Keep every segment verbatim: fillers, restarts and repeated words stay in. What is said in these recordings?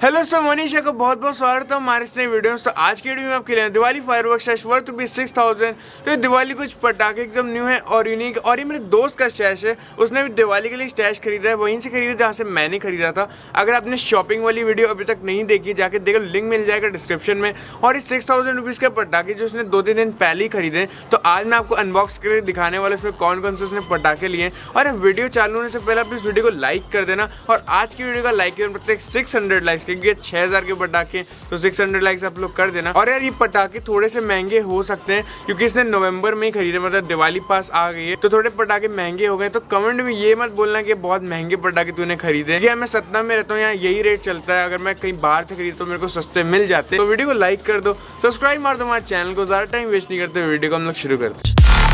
Hello सो मनीषा को बहुत बहुत स्वागत है हमारे इस नई वीडियो में। तो आज की वीडियो में आपके लिए दिवाली फायरवर्क्स वर्थ भी सिक्स थाउजेंड। तो ये दिवाली कुछ पटाखे एकदम न्यू है और यूनिक, और ये मेरे दोस्त का स्टैश है। उसने भी दिवाली के लिए स्टैश खरीदा है, वहीं से खरीदा जहाँ से मैंने खरीदा था। अगर आपने शॉपिंग वाली वीडियो अभी तक नहीं देखी, जाके देखो, लिंक मिल जाएगा डिस्क्रिप्शन में। और इस सिक्स थाउजेंड रुपीज़ के पटाखे जो उसने दो तीन दिन पहले ही खरीदे, तो आज मैं आपको अनबॉक्स करके दिखाने वाला इसमें कौन कौन से उसने पटाखे लिए। और वीडियो चालू होने से पहले आप इस वीडियो को लाइक कर देना। और आज की वीडियो का लाइक प्रत्येक सिक्स हंड्रेड लाइक्स, क्योंकि छह हजार के पटाखे तो छह सौ लाइक्स आप लोग कर देना। और यार ये पटाखे थोड़े से महंगे हो सकते हैं क्योंकि इसने नवंबर में ही खरीदे, मतलब दिवाली पास आ गई है, तो थोड़े पटाखे महंगे हो गए। तो कमेंट में ये मत बोलना कि बहुत महंगे पटाखे तूने खरीदे। ये मैं सतना में रहता हूँ, यहाँ यही रेट चलता है। अगर मैं कहीं बाहर से खरीद तो मेरे को सस्ते मिल जाते। तो वीडियो को लाइक कर दो, सब्सक्राइब मार दो हमारे चैनल को। ज्यादा टाइम वेस्ट नहीं करते, वीडियो को हम लोग शुरू करते हैं।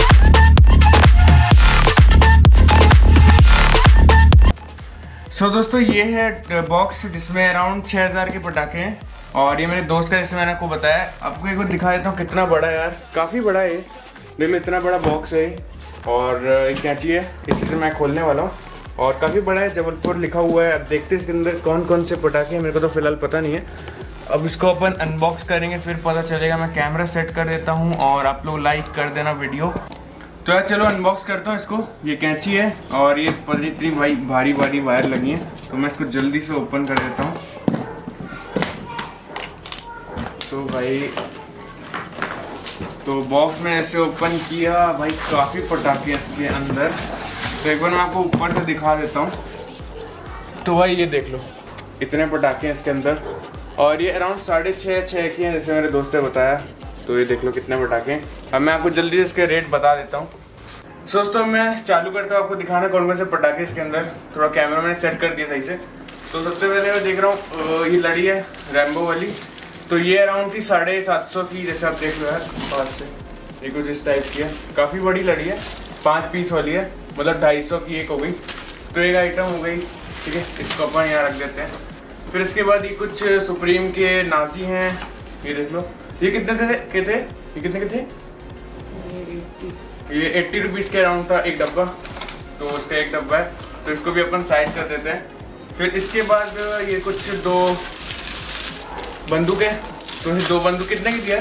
सो so, दोस्तों ये है बॉक्स जिसमें अराउंड छः हज़ार के पटाखे हैं। और ये मेरे दोस्त का, जैसे मैंने आपको बताया, आपको एक बार दिखा देता हूँ कितना बड़ा है यार। काफ़ी बड़ा है, देख लो इतना बड़ा बॉक्स है। और एक कैंची है, इसी से मैं खोलने वाला हूँ। और काफ़ी बड़ा है, जबलपुर लिखा हुआ है। अब देखते हैं इसके अंदर कौन कौन से पटाखे हैं, मेरे को तो फिलहाल पता नहीं है। अब इसको अपन अनबॉक्स करेंगे, फिर पता चलेगा। मैं कैमरा सेट कर देता हूँ और आप लोग लाइक कर देना वीडियो। तो यार चलो अनबॉक्स करता हूँ इसको। ये कैंची है और ये पर इतनी भाई भारी भारी वायर लगी है, तो मैं इसको जल्दी से ओपन कर देता हूँ। तो भाई तो बॉक्स में ऐसे ओपन किया, भाई काफ़ी पटाखे इसके अंदर। तो एक बार मैं आपको ऊपर से दिखा देता हूँ। तो भाई ये देख लो, इतने पटाखे हैं इसके अंदर। और ये अराउंड साढ़े छः छः के हैं, जैसे मेरे दोस्त ने बताया। तो ये देख लो कितने पटाखे हैं। अब मैं आपको जल्दी से इसके रेट बता देता हूँ। सो दोस्तों मैं चालू करता हूँ आपको दिखाना कौन कौन से पटाखे इसके अंदर। थोड़ा कैमरा मैंने सेट कर दिया सही से। तो सबसे पहले मैं देख रहा हूँ ये लड़ी है रैम्बो वाली। तो ये अराउंड थी साढ़े सात सौ की, जैसे आप देख लो यार पास से। ये कुछ इस टाइप की है, काफ़ी बड़ी लड़ी है, पाँच पीस वाली है, मतलब ढाई सौ की एक हो गई। तो एक आइटम हो गई, ठीक है। इसको अपन यहाँ रख देते हैं। फिर इसके बाद ये कुछ सुप्रीम के नाजी हैं, ये देख लो। ये कितने थे के थे ये कितने के थे? ये एट्टी रुपीज़ के अराउंड था एक डब्बा। तो उसका एक डब्बा है, तो इसको भी अपन साइड कर देते हैं। फिर इसके बाद ये कुछ दो बंदूक है। तो ये दो बंदूक कितने की दिया?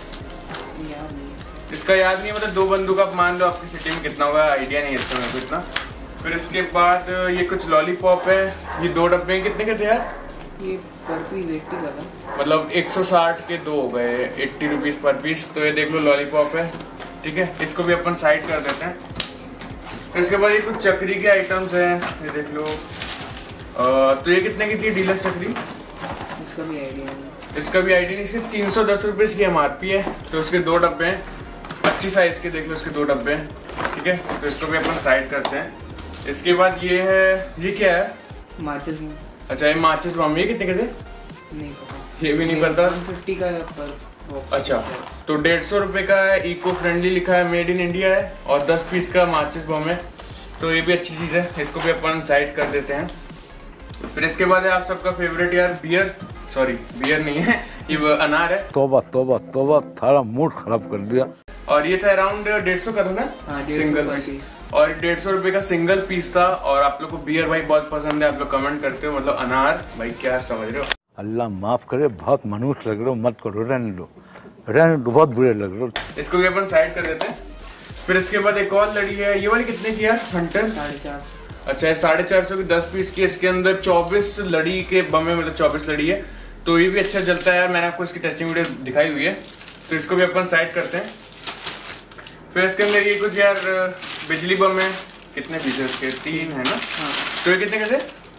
इसका याद नहीं, मतलब दो बंदूक आप मान लो आपकी सिटी में कितना होगा, आइडिया नहीं है इसका मेरे को इतना। फिर इसके बाद ये कुछ लॉलीपॉप है। ये दो डब्बे कितने के थे यार? ये पर पीस अस्सी का था, मतलब एक सौ साठ के दो हो गए, अस्सी रुपीस पर पीस। तो ये देख लो लॉलीपॉप है, ठीक है। इसको भी अपन साइड कर देते हैं। फिर इसके बाद ये कुछ चक्री के आइटम्स हैं, ये देख लो। आ, तो ये कितने की थी डीलक्स चक्री? इसका भी आइडिया नहीं। इसका भी आइडिया नहीं। इसके तीन सौ दस रुपये की एम आर पी है। तो इसके दो डब्बे हैं, अच्छी साइज के, देख लो इसके दो डब्बे हैं, ठीक है। तो इसको भी अपन साइड करते हैं। इसके बाद ये है, ये क्या है? माचिस। अच्छा ये माचिस बम, ये कितने के थे? नहीं पता, ये भी नहीं पता। फिफ्टी का पर। अच्छा, तो डेढ़ सौ रुपये का है, इको फ्रेंडली लिखा है, मेड इन इंडिया है। और दस पीस का माचिस बम है, तो ये भी अच्छी चीज़ है। इसको भी अपन साइड कर देते हैं। फिर इसके बाद है आप सबका फेवरेट यार बियर, सॉरी बियर नहीं है, ये अनार है। तोबा तोबा तोबा, थारा मूड खराब कर दिया। और ये था अराउंड डेढ़ सौ का था ना, सिंगल पीस। और डेढ़ सौ रुपये का सिंगल पीस था। और आप लोग को बियर भाई बहुत पसंद है, आप लोग कमेंट करते हो। मतलब अनार भाई क्या समझ रहे हो? अल्लाह माफ करे, बहुत मनुष्य लग रहे हो, मत करो, रहने दो रहने दो, बहुत बुरे लग रहे हो। इसको भी अपन साइड कर देते हैं। फिर इसके बाद एक और लड़ी है, ये वाली कितने की यार? हंटर साढ़े चार। अच्छा ये साढ़े चार सौ की दस पीस की। इसके अंदर चौबीस लड़ी के बम है, मतलब चौबीस लड़ी है। तो ये भी अच्छा जलता है यार, मैंने आपको इसकी टेस्टिंग वीडियो दिखाई हुई है। तो इसको भी अपन साइड करते हैं। फिर इसके अंदर ये कुछ यार बिजली बम है। कितने पीस है इसके? तीन है ना? हाँ। तो ये कितने के थे?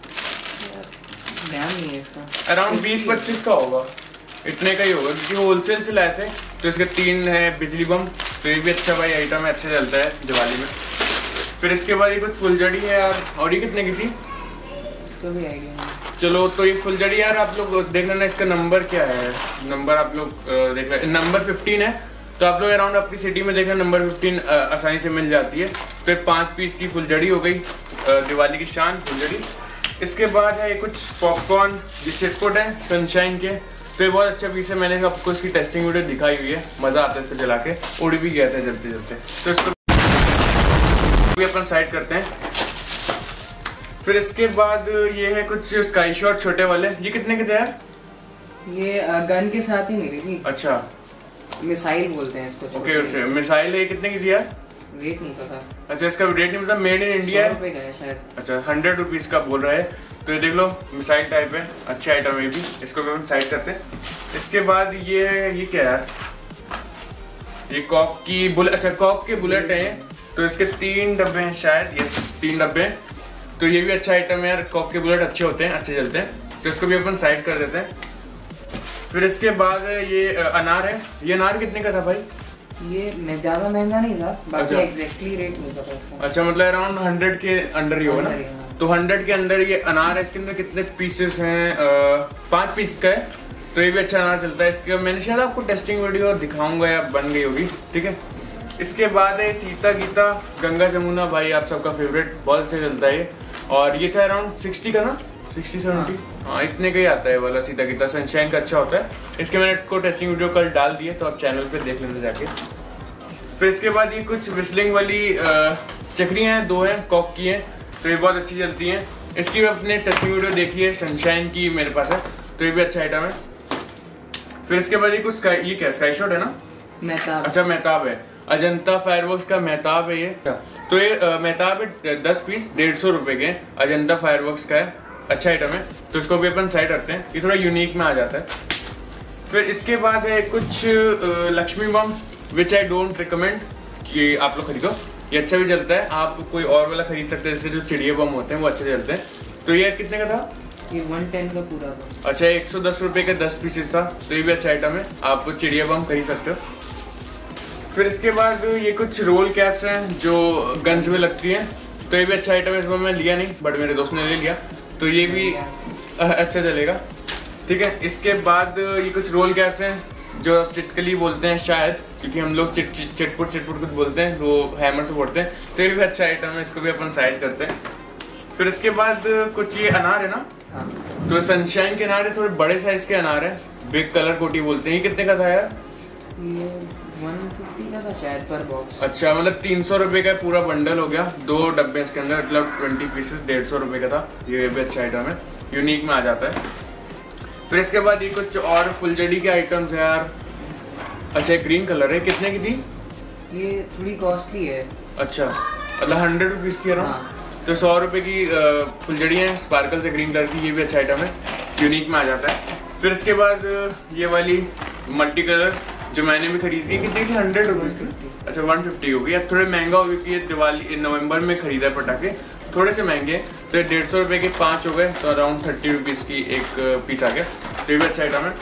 ध्यान नहीं है इसका, अराउंड बीस पच्चीस का होगा, इतने का ही होगा, क्योंकि होलसेल से लाए थे। तो इसके तीन है बिजली बम। तो ये भी अच्छा भाई आइटम है, अच्छा चलता है दिवाली में। फिर इसके बाद ये कुछ फुलझड़ी है यार। और ये कितने की थी? इसका भी आइडिया नहीं। चलो तो ये फुलझड़ी यार आप लोग देख लेना, इसका नंबर क्या है? नंबर आप लोग देख लेना, नंबर फिफ्टीन है। तो आप लोग अराउंड आपकी सिटी में देखना नंबर फिफ्टीन आसानी से मिल जाती है। फिर पाँच पीस की फुलझड़ी हो गई, दिवाली की शान फुलझड़ी। इसके बाद है ये कुछ पॉपकॉर्न, ये चिटपुट है सनशाइन के। तो ये बहुत अच्छा पीस है, मैंने आपको इसकी टेस्टिंग वीडियो दिखाई हुई है, मज़ा आता है इसको जला के, उड़ भी गया था जलते जलते। तो इसको भी अपन साइड करते हैं। फिर इसके बाद ये है कुछ स्काई शॉट छोटे वाले, ये कितने के थे यार? ये गन के साथ ही मिली थी। अच्छा, मिसाइल बोलते हैं इसको। ओके, उसे मिसाइल है, कितने की थी यार? रेट नहीं पता। अच्छा, इसका रेट नहीं पता, मेड इन इंडिया है शायद। अच्छा, हंड्रेड रुपीज का बोल रहा है। तो ये देख लो, मिसाइल टाइप है, अच्छा आइटम है भी, इसको भी हम साइड करते हैं। इसके बाद ये ये क्या यार, ये कॉक की बुलेट, अच्छा कॉक के बुलेट है, तो इसके तीन डब्बे हैं शायद, ये तीन डब्बे हैं। तो ये भी अच्छा आइटम है यार, कॉक के बुलेट अच्छे होते हैं, अच्छे चलते हैं, तो इसको भी अपन साइड कर देते हैं। फिर इसके बाद ये अनार है, ये अनार कितने का था भाई? ये मैं ज्यादा महंगा नहीं था, बाकी एग्जैक्टली रेट नहीं पता इसका। अच्छा, मतलब अराउंड हंड्रेड के अंडर ही होगा ना? तो हंड्रेड के अंदर ये अनार है। इसके अंदर कितने पीसेस हैं? पांच पीस का है, तो ये भी अच्छा अनार चलता है। इसके मैंने शायद आपको टेस्टिंग वीडियो दिखाऊंगा या बन गई होगी, ठीक है। इसके बाद है सीता गीता गंगा जमुना, भाई आप सबका फेवरेट, बहुत अच्छा चलता है ये। और ये था अराउंड सिक्सटी का ना, सिक्सटी सेवेंटी, हाँ इतने का ही आता है वाला सीता गीता। सनशाइन का अच्छा होता है। इसके मैंने को टेस्टिंग वीडियो कल डाल दिए, तो आप चैनल पे देख लेना जाके। फिर इसके बाद ये कुछ विस्लिंग वाली चक्रियाँ हैं, दो हैं, कॉक की हैं, तो ये बहुत अच्छी चलती हैं। इसकी भी अपने टेस्टिंग वीडियो देखिए, सनशाइन की मेरे पास है, तो ये भी अच्छा आइटम है। फिर इसके बाद ये कुछ ये क्या स्काई शॉट है ना, मेहताब। अच्छा मेहताब है, अजंता फायरवर्क्स का मेहताब है ये। तो ये मेहताब है, दस पीस डेढ़ सौ रुपए के, अजंता फायरवर्क्स का है, अच्छा आइटम है, तो इसको भी अपन साइड रखते हैं, ये थोड़ा यूनिक में आ जाता है। फिर इसके बाद है कुछ Lakshmi bomb, which I don't recommend कि आप लोग खरीदो, ये अच्छा भी चलता है। आप कोई और वाला खरीद सकते हैं, जैसे जो चिड़िया बम होते हैं वो अच्छे चलते हैं। तो ये कितने का था? ये वन टेन का पूरा था। अच्छा, एक सौ दस रुपए का दस पीसेस था, तो ये भी अच्छा आइटम है, आप चिड़िया बम खरीद सकते हो। फिर इसके बाद ये कुछ रोल कैप्स हैं जो गन्स में लगती हैं, तो ये भी अच्छा आइटम है। इसमें मैं लिया नहीं, बट मेरे दोस्त ने ले लिया, तो ये भी अच्छा चलेगा, ठीक है। इसके बाद ये कुछ रोल कैप्स हैं जो चिटकली बोलते हैं शायद, क्योंकि हम लोग चिट चिटपुट चिटपुट कुछ बोलते हैं, वो हैमर से फोड़ते हैं, तो ये भी अच्छा आइटम है, इसको भी अपन साइड करते हैं। फिर इसके बाद कुछ ये अनार है ना, हाँ। तो सनशाइन के अनार है, थोड़े बड़े साइज के अनार है, बिग कलर कोटी बोलते हैं। ये कितने का था यार? ये वन फिफ्टी का था शायद पर बॉक्स। अच्छा, मतलब तीन सौ रुपए का पूरा बंडल हो गया, दो डब्बे इसके अंदर, मतलब ट्वेंटी पीसेस, डेढ़ सौ रुपए का था। ये भी अच्छा आइटम है, यूनिक में आ जाता है। फिर इसके बाद ये कुछ और फुलझड़ी के आइटम्स है यार। अच्छा, ग्रीन कलर है, कितने की थी? ये थोड़ी कॉस्टली है। अच्छा, मतलब हंड्रेड रुपीज की है ना? हाँ। तो सौ रुपए की फुलझड़ी है, स्पार्कल से ग्रीन कलर की, ये भी अच्छा आइटम है, यूनिक में आ जाता है। फिर इसके बाद ये वाली मल्टी कलर जो मैंने भी खरीदी, कितनी थी? हंड्रेड रुपीज की। अच्छा, वन फिफ्टी होगी, अब थोड़े महंगा हो गया, दिवाली नवंबर में खरीदा है पटाखे, थोड़े से महंगे, तो डेढ़ सौ रुपए के पाँच हो गए, तो अराउंड थर्टी रुपीज़ की एक पीस आ गया, तो ये भी अच्छा आइटम है।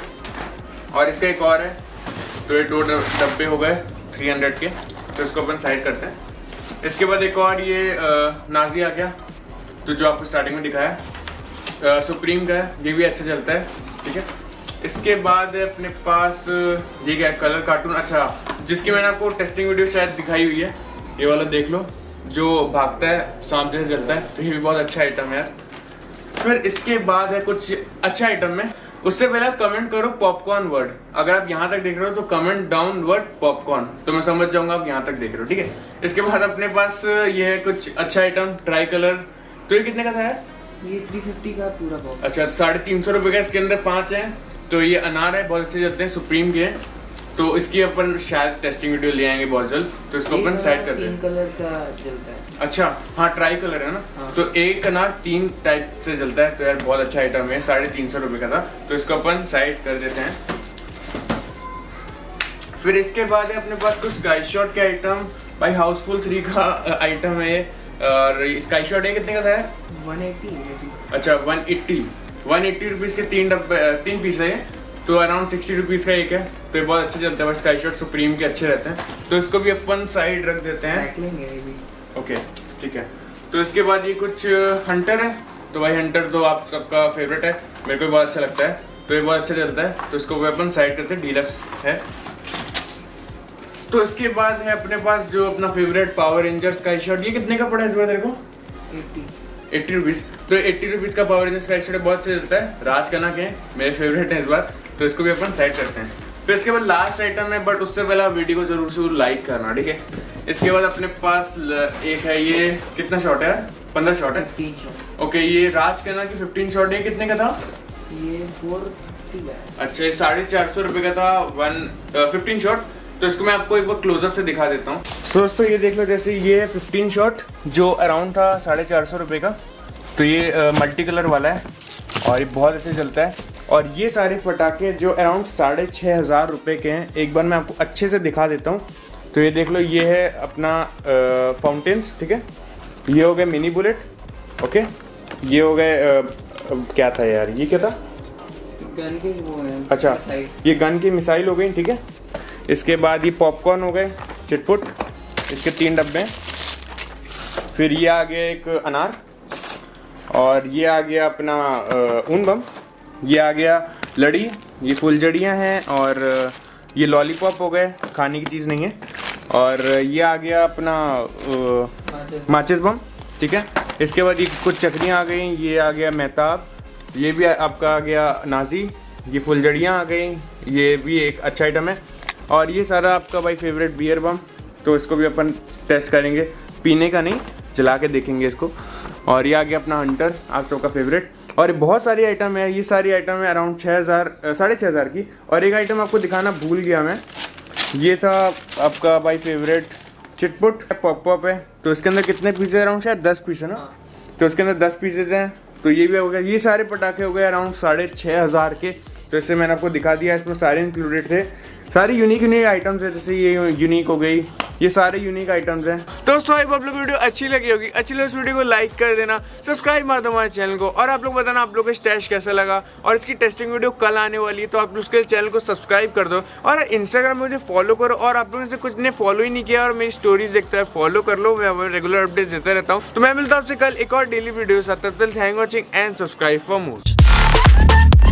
और इसका एक और है, तो ये दो डब्बे हो गए थ्री हंड्रेड के, तो इसको अपन साइड करते हैं। इसके बाद एक और ये नाजी आ गया, तो जो आपको स्टार्टिंग में दिखाया, सुप्रीम का है, ये भी अच्छा चलता है, ठीक है। इसके बाद अपने पास ये क्या है, कलर कार्टून, अच्छा जिसकी मैंने आपको टेस्टिंग वीडियो शायद दिखाई हुई है, ये वाला देख लो, जो भागता है सांप जैसे चलता है, तो ये भी बहुत अच्छा आइटम है यार। फिर इसके बाद है कुछ अच्छा आइटम में, उससे पहले आप कमेंट करो पॉपकॉर्न वर्ड, अगर आप यहाँ तक देख रहे हो तो कमेंट डाउन वर्ड पॉपकॉर्न, तो मैं समझ जाऊंगा आप यहाँ तक देख रहे हो, ठीक है। इसके बाद अपने पास ये है कुछ अच्छा आइटम, ट्राई कलर, तो ये कितने का था यार? ये थ्री फिफ्टी का पूरा बॉक्स। अच्छा, साढ़े तीन सौ रुपए का, इसके अंदर पांच है, तो ये अनार है, बहुत अच्छे चलते हैं, सुप्रीम के, तो इसकी अपन शायद टेस्टिंग वीडियो ले आएंगे बहुत जल्द, तो इसको अपन साइड करते हैं। तीन कलर का जलता है। अच्छा, हाँ ट्राई कलर है ना, हाँ। तो एक अनार तीन टाइप से जलता है, तो यार बहुत अच्छा आइटम है, साढ़े तीन सौ रुपए का था, तो इसको अपन साइड कर देते हैं। फिर इसके बाद है अपने पास कुछ स्काई शॉट के आइटम, भाई हाउसफुल थ्री का आइटम है, और स्काई शॉट है, कितने का था? One eighty. अच्छा, one eighty one eighty rupees के तीन डब्बे, तीन पीस है, तो अराउंड सिक्सटी रुपीज का एक है, तो ये बहुत अच्छे चलता है, स्काई शॉट सुप्रीम के अच्छे रहते हैं, तो इसको भी अपन साइड रख देते हैं। ओके, ठीक है। तो इसके बाद ये कुछ हंटर है, तो भाई हंटर तो आप सबका फेवरेट है, मेरे को भी बहुत अच्छा लगता है, तो ये बहुत अच्छा चलता है, तो इसको भी अपन साइड करते हैं, डीलक्स है। तो इसके बाद है अपने पास जो अपना favourite power ranger sky shot, ये कितने का पड़ा है इस बार तेरे को? एट्टी एट्टी रुपीज, तो एट्टी रुपीज का पावर रेंजर स्काई शॉट बहुत अच्छा चलता है, राज कनक है, मेरे फेवरेट है इस बार, तो इसको भी अपन साइड करते हैं। फिर इसके बाद लास्ट आइटम है, बट उससे पहले आप वीडियो को जरूर से लाइक करना, ठीक है। इसके बाद अपने पास एक है, ये कितना शॉट है, पंद्रह शॉट है, फिफ्टीन शॉट। ओके, ये राज कहना कि फिफ्टीन शॉट है, कितने का था ये फोर, अच्छा ये साढ़े चार सौ रुपए का था, वन फिफ्टीन शॉट। तो इसको मैं आपको एक बार क्लोजअप से दिखा देता हूँ। तो दोस्तों ये देख लो, जैसे ये है फिफ्टीन शॉट जो अराउंड था साढ़े चार सौ रुपये का। तो ये मल्टी कलर वाला है और ये बहुत अच्छे चलता है। और ये सारे पटाखे जो अराउंड साढ़े छः हज़ार रुपये के हैं, एक बार मैं आपको अच्छे से दिखा देता हूँ। तो ये देख लो, ये है अपना फाउंटेन्स, ठीक है। ये हो गए मिनी बुलेट, ओके। ये हो गए क्या था यार, ये क्या था, गन के वो है, अच्छा ये गन की मिसाइल हो गई, ठीक है। इसके बाद ये पॉपकॉर्न हो गए, चिटपुट, इसके तीन डब्बे। फिर ये आ गया एक अनार, और ये आ गया अपना ऊन बम। ये आ गया लड़ी, ये फुलझड़ियाँ हैं, और ये लॉलीपॉप हो गए, खाने की चीज़ नहीं है। और ये आ गया अपना माचिस बम, ठीक है। इसके बाद ये कुछ चकरियाँ आ गई, ये आ गया मेहताब, ये भी आपका आ गया नाजी, ये फुलझड़ियाँ आ गई, ये भी एक अच्छा आइटम है। और ये सारा आपका भाई फेवरेट बियर बम, तो इसको भी अपन टेस्ट करेंगे, पीने का नहीं, चला के देखेंगे इसको। और ये आ गया अपना हंटर, आप सबका फेवरेट। और बहुत सारी आइटम है, ये सारी आइटम है अराउंड छः हज़ार साढ़े छः हज़ार की। और एक आइटम आपको दिखाना भूल गया मैं, ये था आपका भाई फेवरेट चिटपुट पॉप पॉप है। तो इसके अंदर कितने पीसेज, अराउंड शायद दस पीस है ना, तो इसके अंदर दस पीसेज हैं। तो ये भी हो गया, ये सारे पटाखे हो गए अराउंड साढ़े छः हज़ार के। तो इससे मैंने आपको दिखा दिया, इसमें सारे इंक्लूडेड थे, सारी यूनिक यूनिक आइटम्स है। जैसे ये यूनिक हो गई, ये सारे यूनिक आइटम्स हैं। दोस्तों आई आप लोग वीडियो अच्छी लगी होगी, अच्छी लगी इस वीडियो को लाइक कर देना, सब्सक्राइब मार दो हमारे चैनल को। और आप लोग बताना आप लोग को स्टैश कैसा लगा, और इसकी टेस्टिंग वीडियो कल आने वाली है, तो आप लोग उसके चैनल को सब्सक्राइब कर दो। और इंस्टाग्राम में मुझे फॉलो करो, और आप लोगों से कुछ ने फॉलो ही नहीं किया और मेरी स्टोरीज देखता है, फॉलो कर लो, मैं रेगुलर अपडेट्स देता रहता हूँ। तो मैं मिलता हूँ आपसे कल एक और डेली वीडियो के साथ। तब तक thank watching and subscribe for more.